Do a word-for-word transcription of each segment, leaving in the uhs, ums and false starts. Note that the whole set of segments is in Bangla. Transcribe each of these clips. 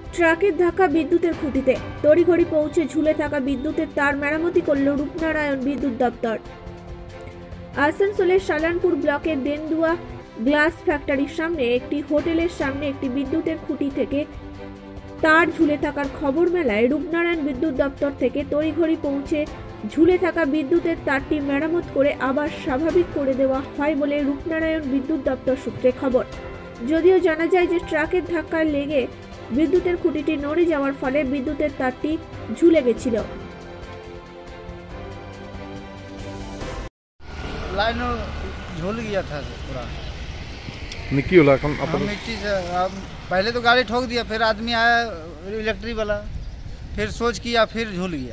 ট্রাকের ধাক্কা বিদ্যুতের খুঁটিতে, তড়িঘড়ি পৌঁছে ঝুলে থাকা বিদ্যুতের তার মেরামতি করল রূপনারায়ণ বিদ্যুৎ দপ্তর। আসানসোলের সালানপুর ব্লকের দেন্দুয়া গ্লাস ফ্যাক্টরির সামনে একটি হোটেলের সামনে একটি বিদ্যুতের খুঁটি থেকে তার ঝুলে থাকার খবর মেলায় রূপনারায়ণ বিদ্যুৎ দপ্তর থেকে তড়িঘড়ি পৌঁছে ঝুলে থাকা বিদ্যুতের তারটি মেরামত করে আবার স্বাভাবিক করে দেওয়া হয় বলে রূপনারায়ণ বিদ্যুৎ দপ্তর সূত্রে খবর। যদিও জানা যায় যে ট্রাকের ধাক্কায় লেগে বিদ্যুতের খুঁটিটি নড়ে যাওয়ার ফলে বিদ্যুতের তারটি ঝুলে গেছিল। लाइन झूल गया था पूरा। निकी होला हम मिट्टी से पहले तो गाड़ी ठोक दिया, फिर आदमी आया इलेक्ट्रिक वाला, फिर सोच किया, फिर झूल गया।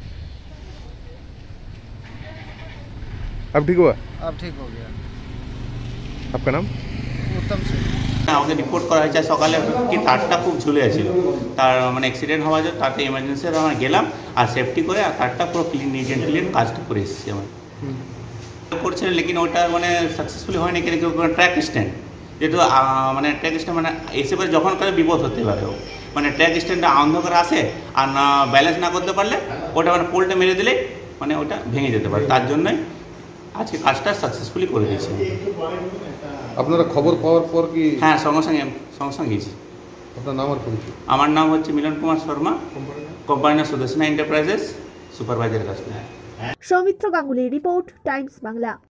अब ठीक हुआ? अब ठीक हो गया। आपका नाम? उत्तम सिंह। আমাকে রিপোর্ট করা হয়েছে সকালে কি তারটা খুব ঝুলে ছিল, তার মানে অ্যাক্সিডেন্ট হওয়ার জন্য তারটা ইমার্জেন্সি আমরা গেলাম আর সেফটি করে তারটা পুরো ক্লিন নিট অ্যান্ড ক্লিন কাজটা করে এসেছি। আমার করছে লেকিন ওটা মানে সাকসেসফুলি হয়নি, কিন্তু ট্র্যাক স্ট্যান্ড যেহেতু মানে ট্র্যাক স্ট্যান্ড মানে এসে পরে যখন কালে বিপদ হতে পারে, মানে ট্র্যাক স্ট্যান্ডটা অন্ধকার আসে আর না ব্যালেন্স না করতে পারলে ওটা মানে পোলটা মেরে দিলে মানে ওটা ভেঙে যেতে পারে। তার জন্যই আজকে কাজটা সাকসেসফুলি করে দিয়েছি। আপনারা খবর পাওয়ার পর কি? হ্যাঁ, সঙ্গে সঙ্গে সঙ্গে সঙ্গে গেছি। আপনার নাম আর পরিচয়? আমার নাম হচ্ছে মিলন কুমার শর্মা, কোম্পানির সুদর্শনা এন্টারপ্রাইজেস সুপারভাইজারের কাছে। Soumitra Ganguly report, Times Bangla.